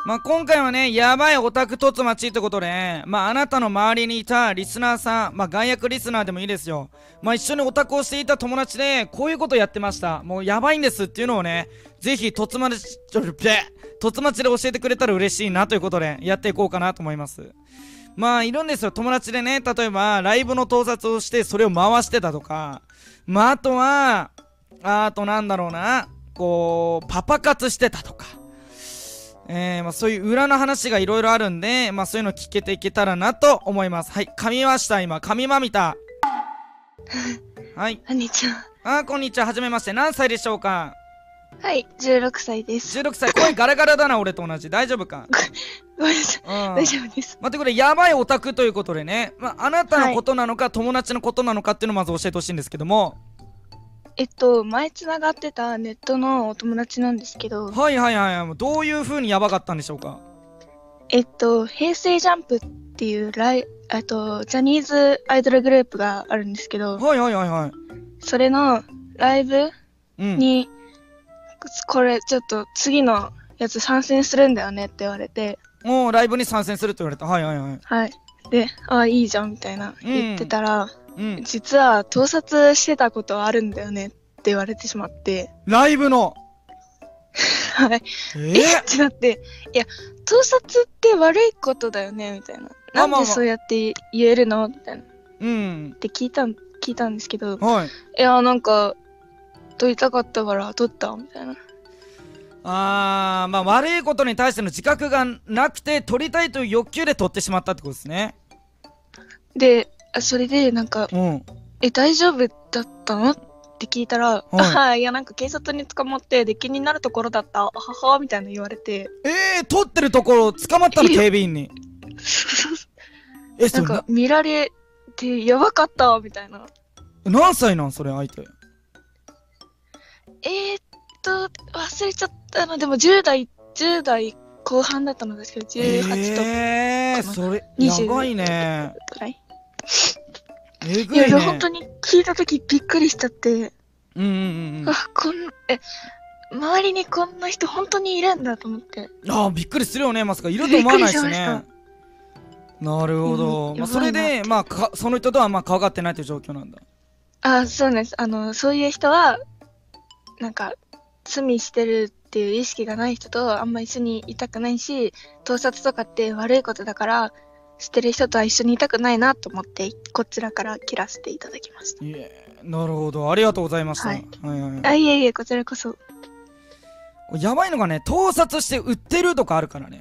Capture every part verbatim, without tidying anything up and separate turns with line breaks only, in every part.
まあ今回はね、やばいオタクとつまちってことで、ね、まああなたの周りにいたリスナーさん、まあ外役リスナーでもいいですよ。まあ一緒にオタクをしていた友達で、こういうことやってました。もうやばいんですっていうのをね、ぜひとつまち、ちょ、べとつまちで教えてくれたら嬉しいなということで、やっていこうかなと思います。まあいるんですよ、友達でね。例えば、ライブの盗撮をして、それを回してたとか。まああとは、あとなんだろうな。こう、パパ活してたとか。えー、まあそういう裏の話がいろいろあるんで、まあそういうの聞けていけたらなと思います。はい、噛みました、今。噛みまみた。はい。
こんにちは。
あー、こんにちは。はじめまして。何歳でしょうか？
はい、じゅうろくさいです。
じゅうろくさい。声ガラガラだな、俺と同じ。大丈夫か？
ごめんなさい。
うん。
大丈夫です。
まあ、ということで、やばいオタクということでね。まあ、あなたのことなのか、はい、友達のことなのかっていうのをまず教えてほしいんですけども。
えっと、前つながってたネットのお友達なんですけど。
はいはいはい。どういう風にやばかったんでしょうか？
えっと、平成ジャンプっていうライ、あと、ジャニーズアイドルグループがあるんですけど。
はいはいはいはい。
それのライブに、うん、これちょっと次のやつ参戦するんだよねって言われて。
もうライブに参戦するって言われた。はいはいはい。
はい。で、ああ、いいじゃんみたいな言ってたら、
うん、
実は盗撮してたことあるんだよねって言われてしまって。
ライブの
はい。えー、えってなって、いや、盗撮って悪いことだよねみたいな。なんでそうやって言えるのみたいな。
うん。
って聞いたん、聞いたんですけど、
はい。
いや、なんか、撮りたかったから撮ったみたいな。
あー、まあ悪いことに対しての自覚がなくて、撮りたいという欲求で撮ってしまったってことですね。
で、それでなんか、
うん、
え、大丈夫だったのって聞いたら、はい、いや、なんか警察に捕まって出禁になるところだった、ははみたいな言われて。
えー、撮ってるところ捕まったの、警備員に。
え、なんか見られてやばかったみたいな。
何歳なんそれ、相手。
えー、っと、忘れちゃったの、でもじゅう代、じゅう代後半だったのですけど、じゅうはちと。
えー、それ、やばいね。
くらい。
えぐいね。
いや、本当に聞いたときびっくりしちゃって。
うんうんうん。
あ、こん、え、周りにこんな人本当にいるんだと思って。
ああ、びっくりするよね、まさか。いると思わないしね。なるほど。うん、まあ、それで、まあか、その人とはまあ、顔が合ってないという状況なんだ。
あ、そうなんです。あの、そういう人は、なんか、罪してるっていう意識がない人とあんま一緒にいたくないし、盗撮とかって悪いことだから、してる人とは一緒にいたくないなと思って、こちらから切らせていただきました。
いえ、なるほど。ありがとうございました。はい。はいはいはい。
あ、いえいえ、こちらこそ。
やばいのがね、盗撮して売ってるとかあるからね。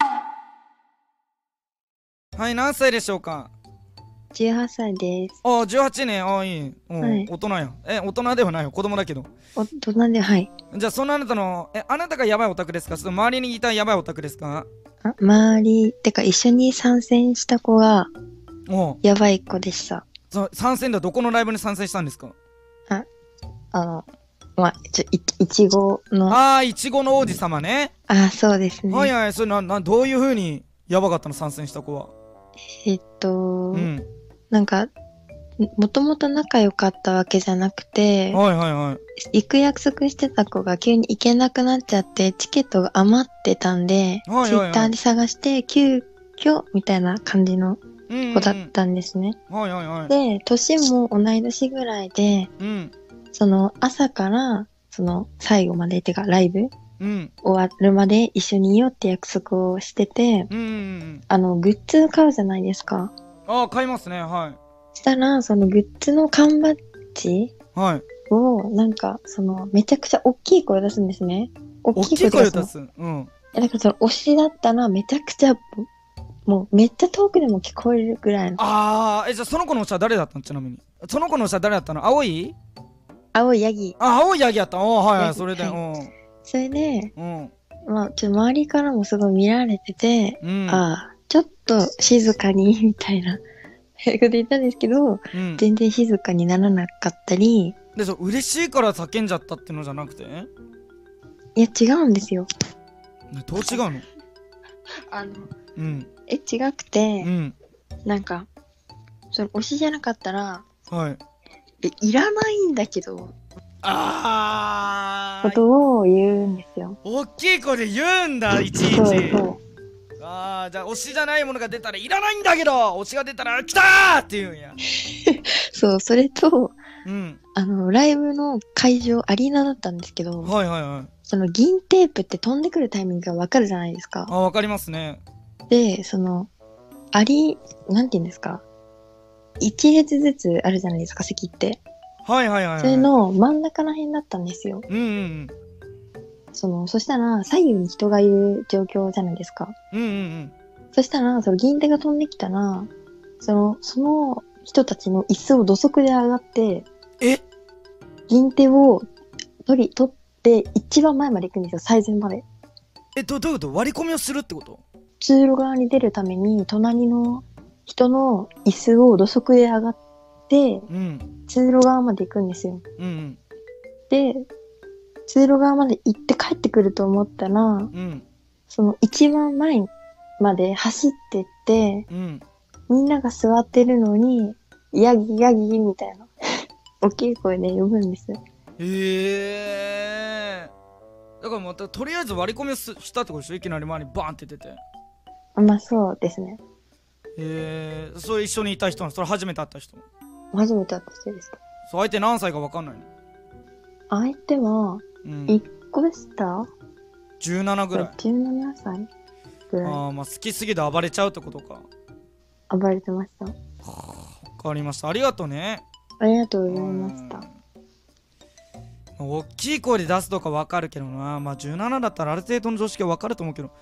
はい、何歳でしょうか？
じゅうはっさいです。
ああ、じゅうはちねん。ああ、いい。うん、はい、大人や。え、大人ではないよ。子供だけど。
大人で、はい。
じゃあ、そんなあなたの、え、あなたがやばいオタクですか？その周りにいたやばいオタクですか？
あ、周り、てか一緒に参戦した子が、やばい子でした。
そ参戦ではどこのライブに参戦したんですか？
あ、あの、まあ、ちょ、い、いちごの。
ああ、いちごの王子様ね。
あ、そうですね。
はいはい、それな、な、どういう風にやばかったの、参戦した子は。
えっと、うん、なんか、もともと仲良かったわけじゃなくて、
はいはいはい。
行く約束してた子が急に行けなくなっちゃって、チケットが余ってたんで、はいはいはい、ツイッターで探して、急遽みたいな感じの子だったんですね。
はいはいはい。
で、年も同い年ぐらいで、うん、その朝から、その最後まで、てかライブ、うん、終わるまで一緒にいようって約束をしてて、うんうんうん、あの、グッズ買うじゃないですか。
ああ、買いますね、はい。
したら、そのグッズの缶バッジを、なんか、その、めちゃくちゃ大きい声出すんですね。
大きい声出す。うん。
だからその、推しだったらめちゃくちゃ、もうめっちゃ遠くでも聞こえるぐらいの。
ああ、え、じゃあその子の推しは誰だったの？ちなみに。その子の推しは誰だったの？青い？
青いヤギ。
あ、青いヤギやった。おー、はいはい、それで、うん。
それで、うん。まあ、ちょっと周りからもすごい見られてて、うん、ああ、ちょっと静かに、みたいな。こと言ったんですけど、うん、全然静かにならなかったり。
で、そう、嬉しいから叫んじゃったってのじゃなくて？
いや、違うんですよ。
どう違うの？
あの、うん。え、違くて、うん、なんか、その推しじゃなかったら、はい。え、いらないんだけど、
あー
ことを言うんですよ。
大きい声で言うんだ、いちいち。
そうそう。
ああ、じゃあ推しじゃないものが出たらいらないんだけど、推しが出たら来たーって言うんや。
そう、それと、
うん。
あの、ライブの会場、アリーナだったんですけど、
はいはいはい。
その銀テープって飛んでくるタイミングがわかるじゃないですか。
あ、わかりますね。
で、その、アリ、なんて言うんですか、一列ずつあるじゃないですか、席って。
はいはいはい、はい。
それの真ん中ら辺だったんですよ。
うんうんうん。
その、そしたら、左右に人がいる状況じゃないですか。
うんうんうん。
そしたら、その銀手が飛んできたら、その、その人たちの椅子を土足で上がって、
え
銀手を取り、取って、一番前まで行くんですよ、最前まで。
え、ど、どういうこと？割り込みをするってこと？
通路側に出るために、隣の人の椅子を土足で上がって、うん、通路側まで行くんですよ。うんうん、で、通路側まで行って帰ってくると思ったら、うん、その一番前まで走ってって、うん、みんなが座ってるのに、ヤギヤギみたいな、大きい声で呼ぶんです。
へえー。だからまたとりあえず割り込みをしたってことでしょ？いきなり前にバーンって出て。
まあそうですね。
へえー、それ一緒にいた人なの？それ初めて会った人？
初めて会った人ですか？
そう、相手何歳か分かんないの？
相手は、いっこ下、うん、
じゅうななぐらい。
じゅうななさいぐらい。
ああ、まあ好きすぎて暴れちゃうってことか。
暴れてました。は
あ、分かりました。ありがとうね。
ありがとうございました。
大きい声で出すとか分かるけどな。まあじゅうななだったらある程度の常識は分かると思うけど。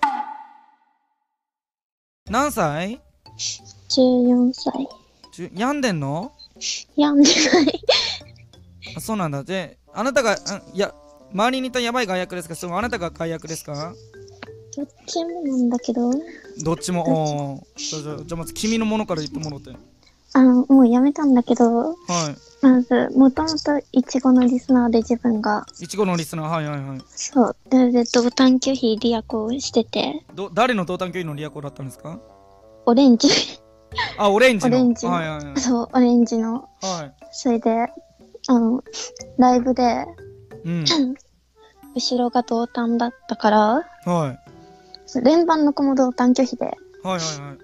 何歳？
じゅうよんさい。
病んでんの？
病んでない
あ、そうなんだ。で、あなたが、いや、周りにいたやばい害悪ですか？そのあなたが害悪ですか？
どっちもなんだけど。
どっちも。おー。じゃあ、じゃあまず君のものから言ってもらって。
あの、もうやめたんだけど、はい。まず、もともといちごのリスナーで自分が。
いちごのリスナー、はいはいはい。
そう。で、で同担拒否リアコをしてて。
ど、誰の同担拒否のリアコだったんですか？
オレンジ。
あ、オレンジの。
オレンジの。はいはいはい。そう、オレンジの。はい。それで、あの、ライブで、うん、後ろが同担だったから、はい。連番の子も同担拒否で。はいはいはい。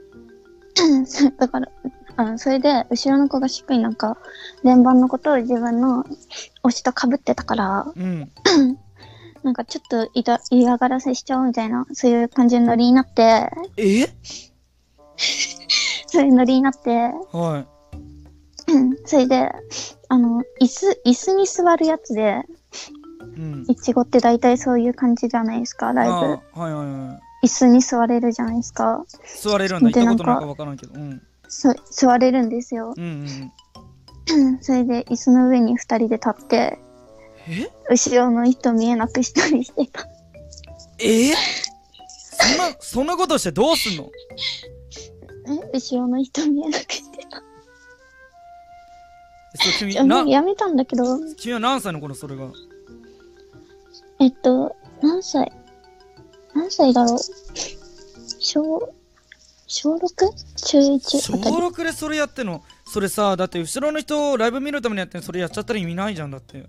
だから、あの、それで、後ろの子がしっかりなんか、連番の子と自分の推しと被ってたから、うん、なんかちょっといた嫌がらせしちゃおうみたいな、そういう感じのノリになって、
え
そういうノリになって、
はい。
うん、それで、あの、椅子、椅子に座るやつで、うん、いちごって大体そういう感じじゃないですか、ライブ。はいはいはい。椅子に座れるじゃないですか。
座れるんだ。行ったことないか分からんけど。うん。
そ座れるんですよ。うんうん。それで椅子の上にふたりで立って、え後ろの人見えなくしたりしてた。
えそんな、そんなことしてどうすんの？
え後ろの人見えなくしてた。
そう君
なやめたんだけど。
君は何歳の頃それが？
えっと、何歳何歳だろう小、小 ろく？ 中いち
小ろくでそれやってんの？それさ、だって後ろの人をライブ見るためにやってんの、それやっちゃったら意味ないじゃん、だって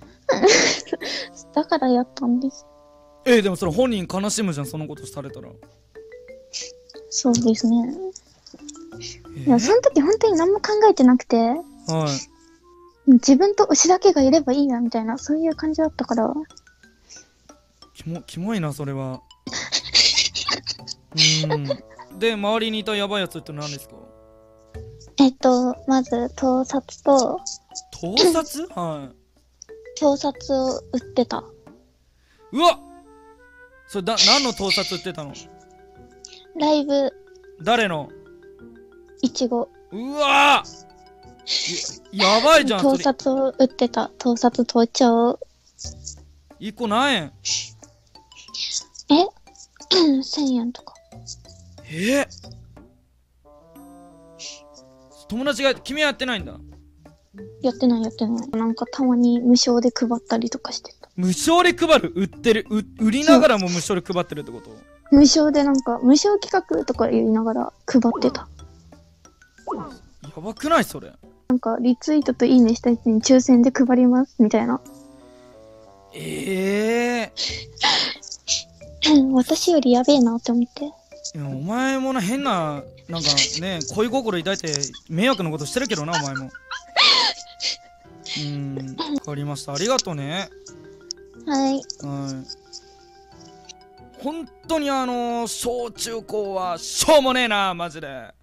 だからやったんです。
えー、でもそれ本人悲しむじゃん、そのことされたら。
そうですね。えー、いや、その時本当に何も考えてなくて、はい、自分と推しだけがいればいいやみたいな、そういう感じだったから。
キモ、キモいな、それは。うん。で、周りにいたヤバいやつって何ですか？
えっと、まず、盗撮と。
盗撮はい。
盗撮を売ってた。
うわっそれだ、何の盗撮売ってたの？
ライブ。
誰の？
いちご。
うわー や, やばいじゃん。
盗撮を売ってた。盗撮盗聴。
いっこ何円？
えせんえんとか。
えー、友達が、君はやってないんだ。
やってないやってない。なんかたまに無償で配ったりとかしてた。
無償で配る？売ってる？売りながらも無償で配ってるってこと？
無償でなんか無償企画とか言いながら配ってた。
やばくないそれ？
なんかリツイートといいねした人に抽選で配りますみたいな。
ええ
ー、私よりやべえなって思って。
いや、お前もな、変ななんかね、恋心抱いて迷惑なことしてるけどな、お前も。うーん、わかりました。ありがとうね。
はい。はい。
本当にあのー、小中高はしょうもねえな、マジで。